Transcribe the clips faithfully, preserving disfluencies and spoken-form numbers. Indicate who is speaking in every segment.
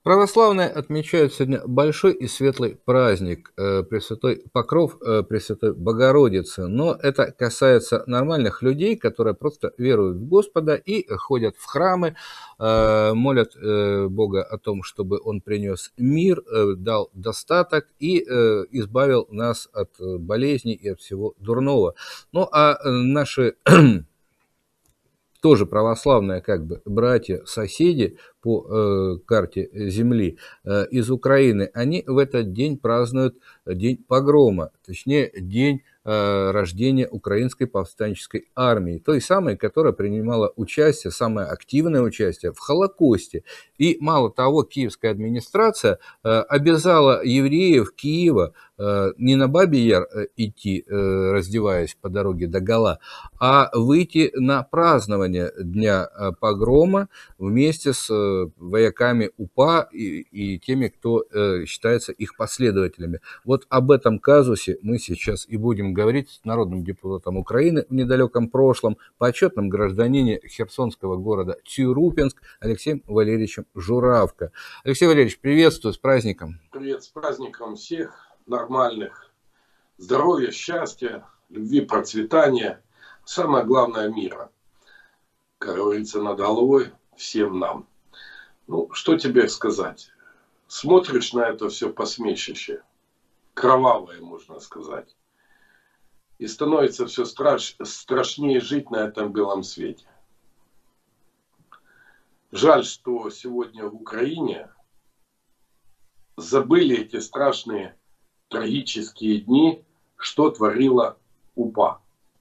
Speaker 1: Православные отмечают сегодня большой и светлый праздник э, Пресвятой Покров э, Пресвятой Богородицы. Но это касается нормальных людей, которые просто веруют в Господа и ходят в храмы, э, молят э, Бога о том, чтобы Он принес мир, э, дал достаток и э, избавил нас от э, болезней и от всего дурного. Ну а э, наши тоже православные как бы братья, соседи по э, карте Земли э, из Украины, они в этот день празднуют день погрома, точнее день э, рождения Украинской повстанческой армии, той самой, которая принимала участие, самое активное участие в Холокосте. И мало того, киевская администрация э, обязала евреев Киева э, не на Бабий Яр э, идти, э, раздеваясь по дороге догола, а выйти на празднование дня погрома вместе с вояками УПА и, и теми, кто э, считается их последователями. Вот об этом казусе мы сейчас и будем говорить с народным депутатом Украины в недалеком прошлом, почетным гражданине херсонского города Тюрупинск Алексеем Валерьевичем Журавко. Алексей Валерьевич, приветствую, с праздником.
Speaker 2: Привет, с праздником всех нормальных. Здоровья, счастья, любви, процветания. Самое главное — мира. Как говорится, над головой всем нам. Ну, что тебе сказать? Смотришь на это все посмешище, кровавое, можно сказать. И становится все страш... страшнее жить на этом белом свете. Жаль, что сегодня в Украине забыли эти страшные трагические дни, что творила УПА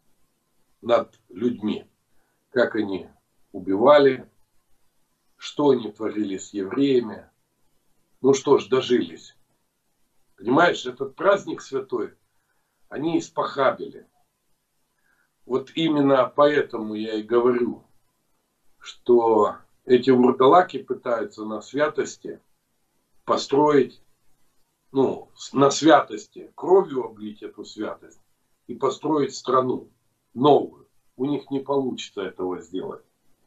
Speaker 2: над людьми. Как они убивали, что они творили с евреями. Ну что ж, дожились. Понимаешь, этот праздник святой они испохабили. Вот именно поэтому я и говорю, что эти вурдалаки пытаются на святости построить, ну, на святости, кровью облить эту святость и построить страну новую. У них не получится этого сделать.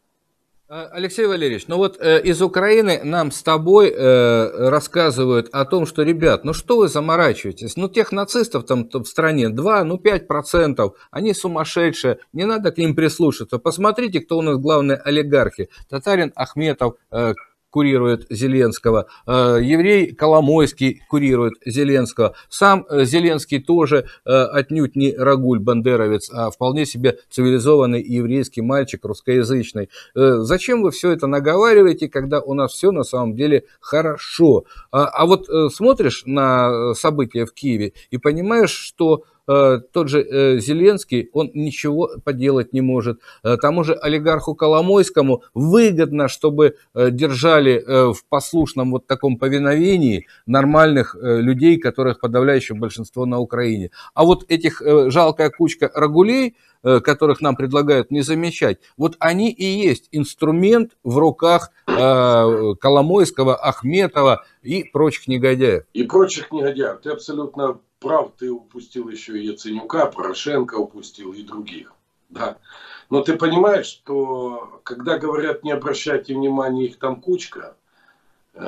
Speaker 1: Алексей Валерьевич, ну вот э, из Украины нам с тобой э, рассказывают о том, что, ребят, ну что вы заморачиваетесь? Ну тех нацистов там в стране два, ну пять процентов, они сумасшедшие, не надо к ним прислушаться. Посмотрите, кто у нас главные олигархи. Татарин Ахметов э, курирует Зеленского, э, еврей Коломойский курирует Зеленского, сам э, Зеленский тоже э, отнюдь не Рагуль бандеровец, а вполне себе цивилизованный еврейский мальчик, русскоязычный. Э, зачем вы все это наговариваете, когда у нас все на самом деле хорошо? А, а вот э, смотришь на события в Киеве и понимаешь, что тот же Зеленский, он ничего поделать не может. Тому же олигарху Коломойскому выгодно, чтобы держали в послушном вот таком повиновении нормальных людей, которых подавляющее большинство на Украине. А вот этих жалкая кучка рагулей, которых нам предлагают не замечать, вот они и есть инструмент в руках Коломойского, Ахметова и прочих негодяев.
Speaker 2: И прочих негодяев. Ты абсолютно прав, ты упустил еще и Яценюка, Порошенко упустил и других. Да. Но ты понимаешь, что когда говорят не обращайте внимания, их там кучка, э,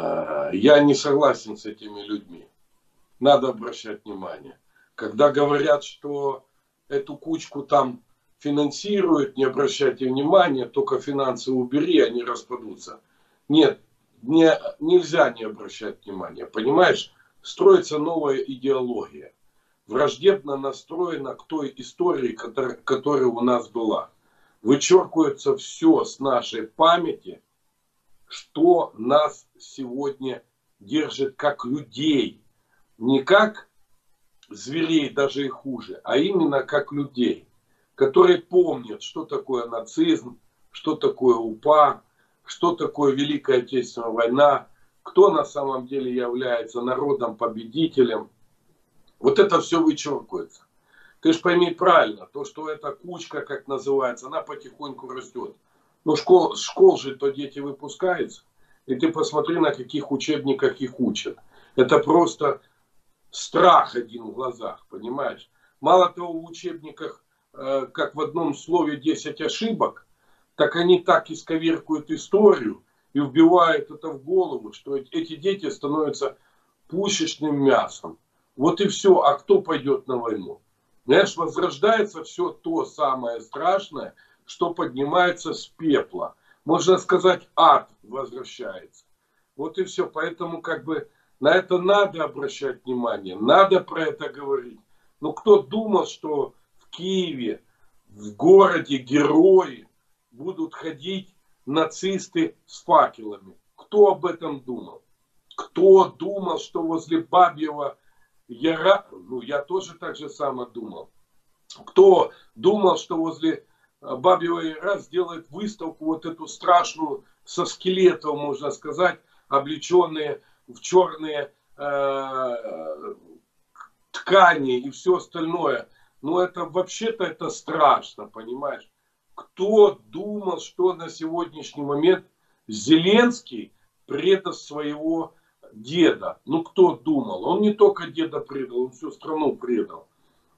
Speaker 2: я не согласен с этими людьми. Надо обращать внимание. Когда говорят, что эту кучку там финансируют, не обращайте внимания, только финансы убери, они распадутся. Нет, не, нельзя не обращать внимания, понимаешь? Строится новая идеология, враждебно настроена к той истории, которая, которая у нас была. Вычеркивается все с нашей памяти, что нас сегодня держит как людей. Не как зверей, даже и хуже, а именно как людей, которые помнят, что такое нацизм, что такое УПА, что такое Великая Отечественная война, кто на самом деле является народом-победителем. Вот это все вычеркивается. Ты же пойми правильно, то, что эта кучка, как называется, она потихоньку растет. Ну, школ, школ же то дети выпускаются. И ты посмотри, на каких учебниках их учат. Это просто страх один в глазах, понимаешь? Мало того, в учебниках, э, как в одном слове десять ошибок, так они так исковеркуют историю и вбивают это в голову, что эти дети становятся пушечным мясом. Вот и все. А кто пойдет на войну? Знаешь, возрождается все то самое страшное, что поднимается с пепла. Можно сказать, ад возвращается. Вот и все. Поэтому как бы на это надо обращать внимание, надо про это говорить. Но кто думал, что в Киеве, в городе герои будут ходить нацисты с факелами? Кто об этом думал? Кто думал, что возле Бабьего Яра, ну я тоже так же само думал. Кто думал, что возле Бабьего Яра сделает выставку вот эту страшную со скелетов, можно сказать, облеченные в черные э, ткани и все остальное. Но это вообще-то это страшно, понимаешь? Кто думал, что на сегодняшний момент Зеленский предаст своего деда? Ну кто думал? Он не только деда предал, он всю страну предал.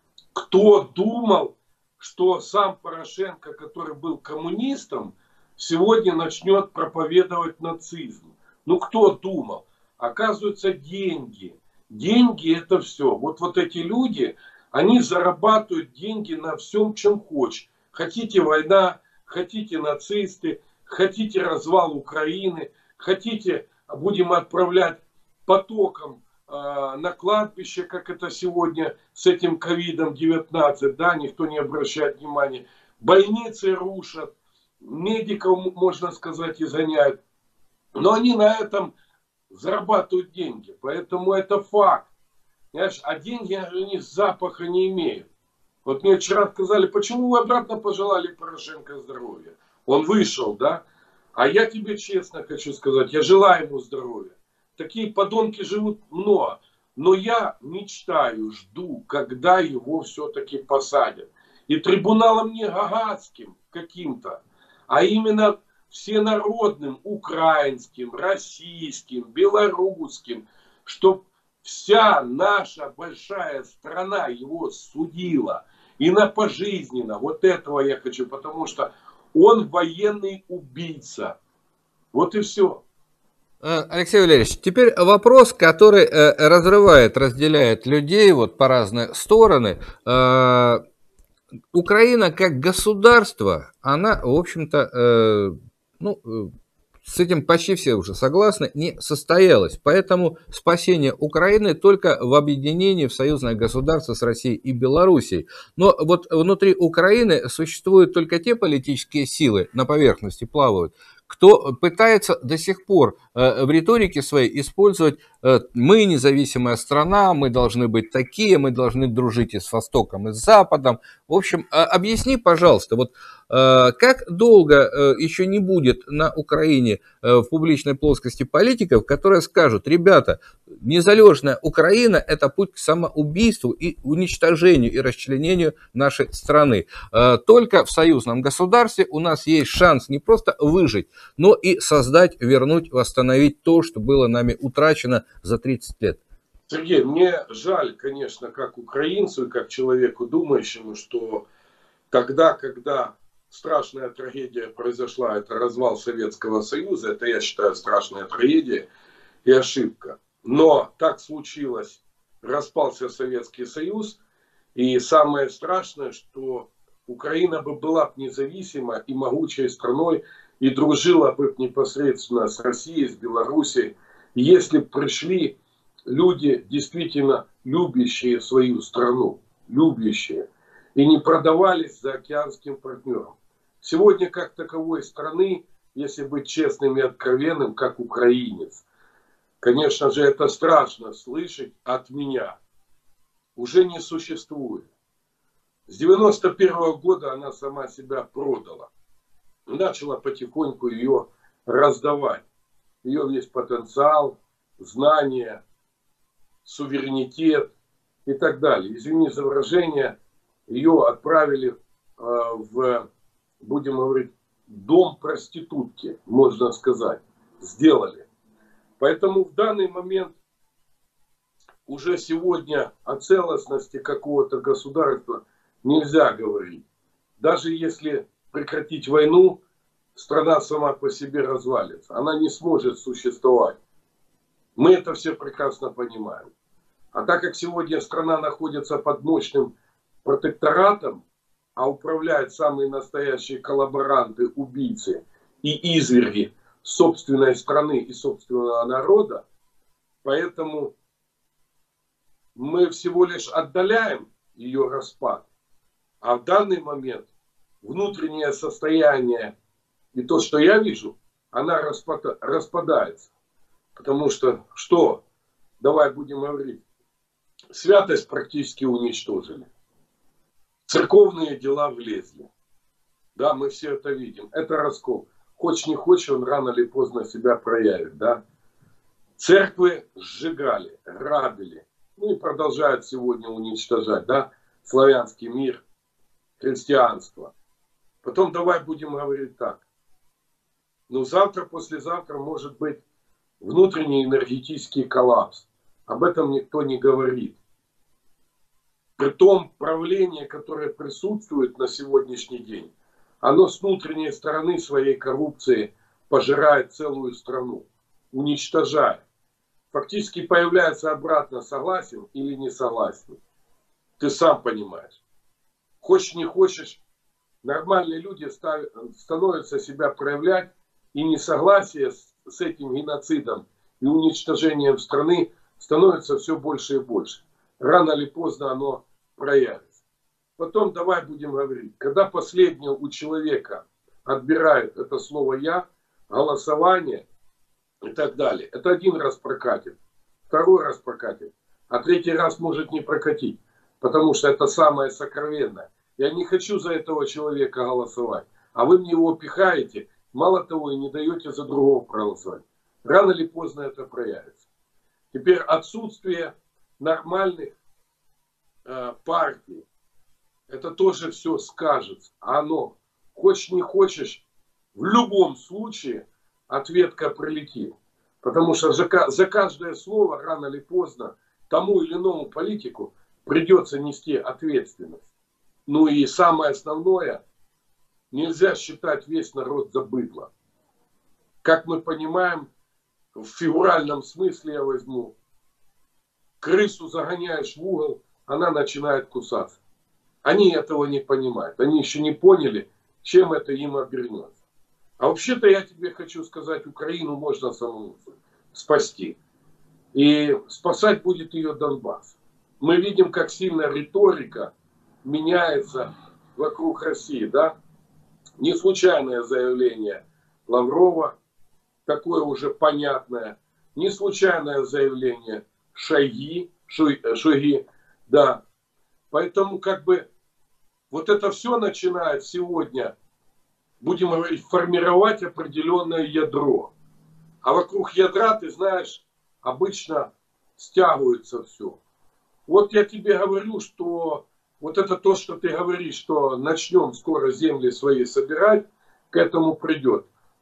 Speaker 2: Кто думал, что сам Порошенко, который был коммунистом, сегодня начнет проповедовать нацизм? Ну кто думал? Оказывается, деньги. Деньги это все. Вот, вот эти люди, они зарабатывают деньги на всем, чем хочешь. Хотите война, хотите нацисты, хотите развал Украины, хотите будем отправлять потоком э, на кладбище, как это сегодня с этим ковидом девятнадцать, да, никто не обращает внимания. Больницы рушат, медиков, можно сказать, изгоняют. Но они на этом зарабатывают деньги, поэтому это факт. Понимаешь? А деньги они запаха не имеют. Вот мне вчера сказали, почему вы обратно пожелали Порошенко здоровья? Он вышел, да? А я тебе честно хочу сказать, я желаю ему здоровья. Такие подонки живут много. Но я мечтаю, жду, когда его все-таки посадят. И трибуналом не гаагским каким-то, а именно всенародным, украинским, российским, белорусским, чтобы вся наша большая страна его судила. И на пожизненно. Вот этого я хочу, потому что он военный убийца. Вот и все.
Speaker 1: Алексей Валерьевич, теперь вопрос, который э, разрывает, разделяет людей вот по разные стороны. Э, Украина как государство, она, в общем-то, э, ну, с этим почти все уже согласны, не состоялась. Поэтому спасение Украины только в объединении в союзное государство с Россией и Белоруссией. Но вот внутри Украины существуют только те политические силы, на поверхности плавают, кто пытается до сих пор в риторике своей использовать «мы независимая страна, мы должны быть такие, мы должны дружить и с Востоком, и с Западом». В общем, объясни, пожалуйста, вот как долго еще не будет на Украине в публичной плоскости политиков, которые скажут: ребята, незалежная Украина – это путь к самоубийству и уничтожению и расчленению нашей страны. Только в союзном государстве у нас есть шанс не просто выжить, но и создать, вернуть, восстановить то, что было нами утрачено за тридцать лет.
Speaker 2: Сергей, мне жаль, конечно, как украинцу и как человеку думающему, что тогда, когда страшная трагедия произошла, это развал Советского Союза, это, я считаю, страшная трагедия и ошибка. Но так случилось, распался Советский Союз, и самое страшное, что Украина бы была независима и могучей страной, и дружила бы непосредственно с Россией, с Белоруссией, если бы пришли люди, действительно любящие свою страну, любящие, и не продавались за океанским партнером. Сегодня как таковой страны, если быть честным и откровенным, как украинец, конечно же, это страшно слышать от меня, уже не существует. С девяносто первого года она сама себя продала. Начала потихоньку ее раздавать. Ее весь потенциал, знания, суверенитет и так далее. Извини за выражение, ее отправили э, в, будем говорить, дом проститутки, можно сказать. Сделали. Поэтому в данный момент уже сегодня о целостности какого-то государства нельзя говорить. Даже если прекратить войну, страна сама по себе развалится. Она не сможет существовать. Мы это все прекрасно понимаем. А так как сегодня страна находится под мощным протекторатом, а управляют самые настоящие коллаборанты, убийцы и изверги собственной страны и собственного народа, поэтому мы всего лишь отдаляем ее распад. А в данный момент внутреннее состояние и то, что я вижу, она распада, распадается. Потому что, что, давай будем говорить, святость практически уничтожили. Церковные дела влезли. Да, мы все это видим. Это раскол. Хочешь не хочешь, он рано или поздно себя проявит. Да? Церквы сжигали, грабили. Ну и продолжают сегодня уничтожать. Да? Славянский мир, христианство. Потом давай будем говорить так. Ну завтра, послезавтра может быть внутренний энергетический коллапс. Об этом никто не говорит. При том правление, которое присутствует на сегодняшний день, оно с внутренней стороны своей коррупции пожирает целую страну, уничтожает. Фактически появляется обратно, согласен или не согласен. Ты сам понимаешь. Хочешь не хочешь, нормальные люди ставят, становятся себя проявлять, и несогласие с, с этим геноцидом и уничтожением страны становится все больше и больше. Рано или поздно оно проявится. Потом давай будем говорить, когда последнего у человека отбирают это слово «я», голосование и так далее, это один раз прокатит, второй раз прокатит, а третий раз может не прокатить, потому что это самое сокровенное. Я не хочу за этого человека голосовать, а вы мне его пихаете, мало того, и не даете за другого проголосовать. Рано или поздно это проявится. Теперь отсутствие нормальных э, партий, это тоже все скажется. А оно, хочешь не хочешь, в любом случае ответка прилетит. Потому что за, за каждое слово рано или поздно тому или иному политику придется нести ответственность. Ну и самое основное, нельзя считать весь народ за быдло. Как мы понимаем, в фигуральном смысле я возьму, крысу загоняешь в угол, она начинает кусаться. Они этого не понимают. Они еще не поняли, чем это им обернется. А вообще-то я тебе хочу сказать, Украину можно самому спасти. И спасать будет ее Донбасс. Мы видим, как сильно риторика меняется вокруг России. Да? Не случайное заявление Лаврова, такое уже понятное. Не случайное заявление Шойги, Шойги, да. Поэтому как бы вот это все начинает сегодня, будем говорить, формировать определенное ядро. А вокруг ядра, ты знаешь, обычно стягивается все. Вот я тебе говорю, что вот это то, что ты говоришь, что начнем скоро земли свои собирать, к этому придет.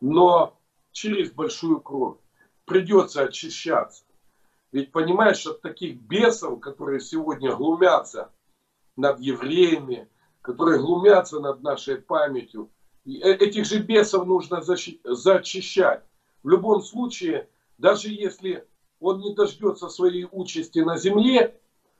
Speaker 2: Но через большую кровь. Придется очищаться. Ведь понимаешь, от таких бесов, которые сегодня глумятся над евреями, которые глумятся над нашей памятью, этих же бесов нужно зачищать. В любом случае, даже если он не дождется своей участи на земле,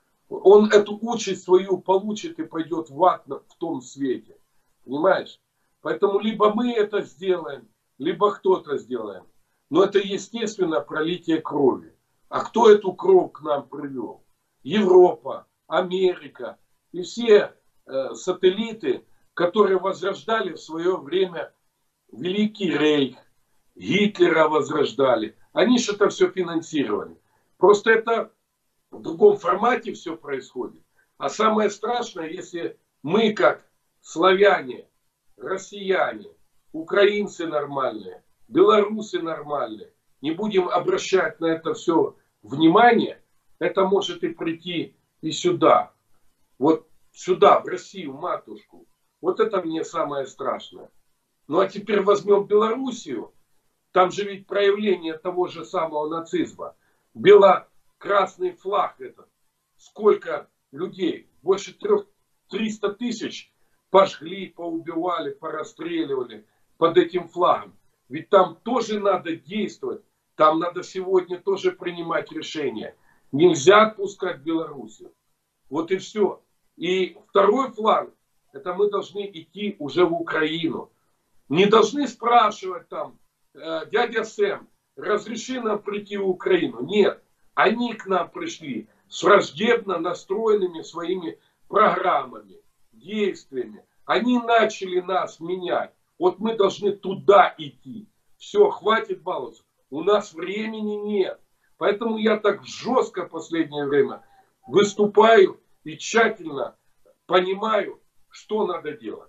Speaker 2: он эту участь свою получит и пойдет в ад в том свете. Понимаешь? Поэтому либо мы это сделаем, либо кто-то сделаем. Но это естественно пролитие крови. А кто эту кровь к нам привел? Европа, Америка и все э, сателлиты, которые возрождали в свое время Великий Рейх, Гитлера возрождали. Они же это все финансировали. Просто это в другом формате все происходит. А самое страшное, если мы как славяне, россияне, украинцы нормальные, белорусы нормальные, не будем обращать на это все внимание, это может и прийти и сюда. Вот сюда, в Россию, матушку. Вот это мне самое страшное. Ну а теперь возьмем Белоруссию. Там же ведь проявление того же самого нацизма. Бело-красный флаг этот. Сколько людей? Больше трех, триста тысяч пожгли, поубивали, порастреливали. под этим флагом. Ведь там тоже надо действовать. Там надо сегодня тоже принимать решения. Нельзя отпускать Белоруссию. Вот и все. И второй фланг, это мы должны идти уже в Украину. Не должны спрашивать там, э, дядя Сэм, разреши нам прийти в Украину. Нет, они к нам пришли с враждебно настроенными своими программами, действиями. Они начали нас менять. Вот мы должны туда идти. Все, хватит баловаться. У нас времени нет. Поэтому я так жестко в последнее время выступаю и тщательно понимаю, что надо делать.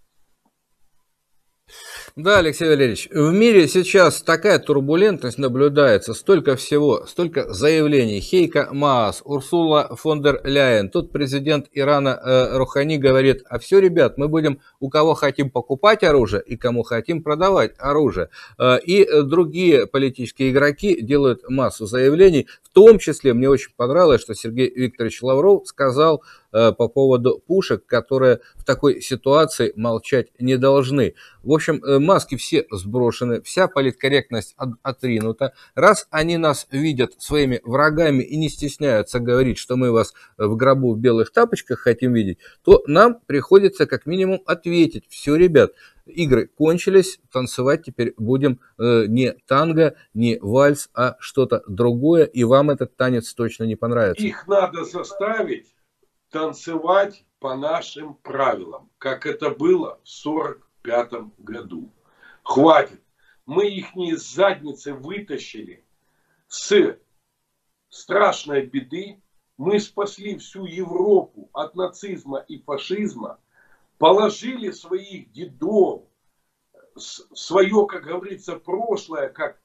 Speaker 1: Да, Алексей Валерьевич, в мире сейчас такая турбулентность наблюдается, столько всего, столько заявлений. Хейко Маас, Урсула фон дер Ляйен, тут президент Ирана э, Рухани говорит, а все, ребят, мы будем у кого хотим покупать оружие и кому хотим продавать оружие. Э, и другие политические игроки делают массу заявлений, в том числе мне очень понравилось, что Сергей Викторович Лавров сказал э, по поводу пушек, которые в такой ситуации молчать не должны. В общем, маски все сброшены, вся политкорректность от, отринута. Раз они нас видят своими врагами и не стесняются говорить, что мы вас в гробу в белых тапочках хотим видеть, то нам приходится как минимум ответить. Все, ребят, игры кончились, танцевать теперь будем э, не танго, не вальс, а что-то другое, и вам этот танец точно не понравится.
Speaker 2: Их надо заставить танцевать по нашим правилам, как это было в сорок пятом году. Хватит. Мы их из задницы вытащили с страшной беды. Мы спасли всю Европу от нацизма и фашизма, положили своих дедов, свое, как говорится, прошлое, как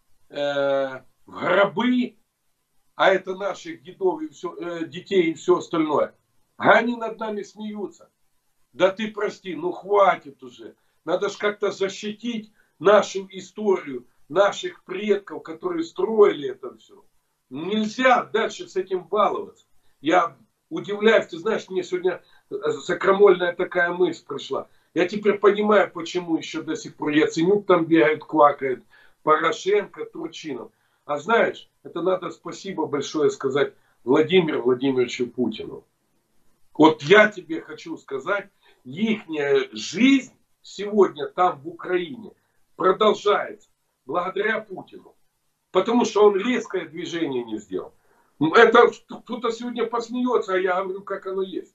Speaker 2: э, в гробы, а это наших дедов и все, э, детей и все остальное. А они над нами смеются. Да ты прости, ну хватит уже. Надо же как-то защитить нашу историю, наших предков, которые строили это все. Нельзя дальше с этим баловаться. Я удивляюсь, ты знаешь, мне сегодня сакрамольная такая мысль пришла. Я теперь понимаю, почему еще до сих пор Яценюк там бегает, квакает, Порошенко, Турчинов. А знаешь, это надо спасибо большое сказать Владимиру Владимировичу Путину. Вот я тебе хочу сказать, ихняя жизнь сегодня там в Украине продолжается благодаря Путину. Потому что он резкое движение не сделал. Это кто-то сегодня посмеется, а я говорю, как оно есть.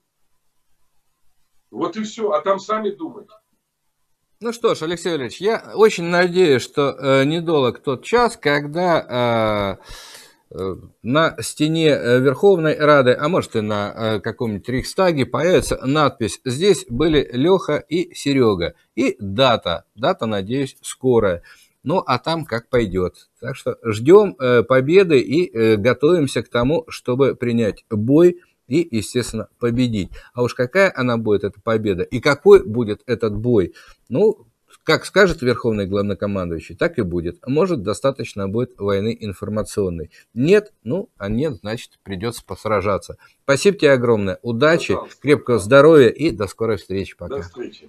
Speaker 2: Вот и все. А там сами думайте.
Speaker 1: Ну что ж, Алексей Валерьевич, я очень надеюсь, что э, недолг тот час, когда э, э, на стене Верховной Рады, а может и на э, каком-нибудь Рейхстаге появится надпись «Здесь были Леха и Серега». И дата. Дата, надеюсь, скорая. Ну, а там как пойдет. Так что ждем э, победы и э, готовимся к тому, чтобы принять бой и, естественно, победить. А уж какая она будет, эта победа, и какой будет этот бой, ну, как скажет Верховный Главнокомандующий, так и будет. Может, достаточно будет войны информационной. Нет, ну, а нет, значит, придется посражаться. Спасибо тебе огромное. Удачи, пожалуйста, крепкого здоровья и до скорой встречи. Пока.
Speaker 2: До встречи.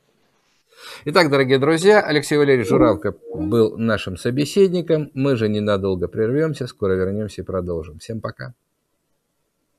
Speaker 1: Итак, дорогие друзья, Алексей Валерьевич Журавко был нашим собеседником. Мы же ненадолго прервемся, скоро вернемся и продолжим. Всем пока.